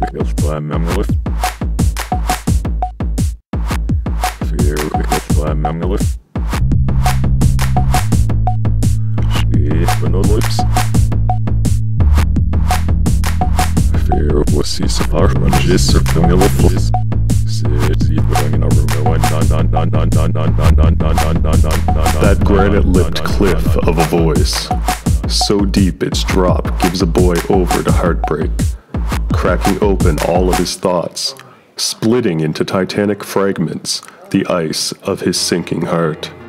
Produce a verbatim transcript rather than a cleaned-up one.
That granite-lipped cliff of a voice, so deep its drop gives a boy over to heartbreak, cracking open all of his thoughts, splitting into titanic fragments the ice of his sinking heart.